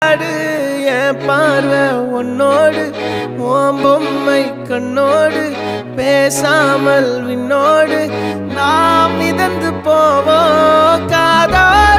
என் பார்வை உன்னோடு உன் பொம்மை கண்ணோடு பேசாமல் விண்ணோடு நாம் மிதந்து போவோம் காதல்